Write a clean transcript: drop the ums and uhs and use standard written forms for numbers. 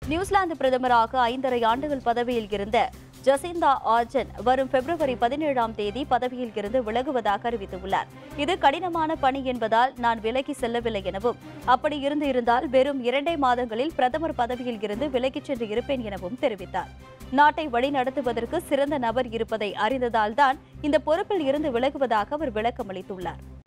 New Zealand பிரதமராக 5½ ஆண்டுகள் பதவியில் இருந்த ஜசிந்தா ஆர்டன் வரும் பிப்ரவரி 17ஆம் தேதி பதவியில் இருந்து விலகுவதாக அறிவித்துள்ளார். இது கடினமான பணி என்பதால் நான் விலகி செல்லவில்லை எனவும், அப்படி இருந்தால் வெறும் 2 மாதங்களில் பிரதமர் பதவியில் இருந்து விலகிச் சென்று இருப்பேன் எனவும் தெரிவித்தார். நாட்டை வழிநடத்துவதற்கு சிறந்த நபர் இருப்பதை அறிந்ததால்தான் இந்த பொறுப்பில் இருந்து விலகுவதாக அவர் விளக்கமளித்துள்ளார்.